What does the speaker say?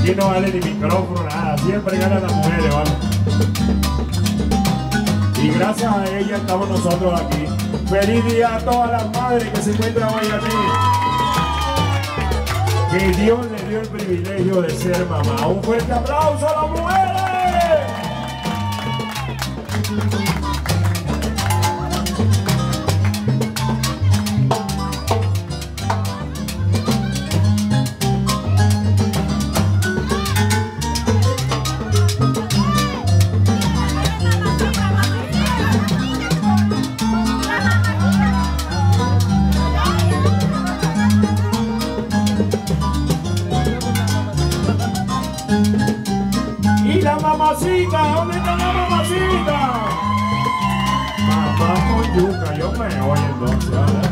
Aquí no vale ni micrófono, nada, siempre ganan las mujeres, ¿vale? Y gracias a ella estamos nosotros aquí. Feliz día a todas las madres que se encuentran hoy aquí. Que Dios les dio el privilegio de ser mamá. Un fuerte aplauso a las mujeres. Y la mamacita, ¿dónde está la mamacita? Mamá con yuca, yo me oye entonces, ¿verdad?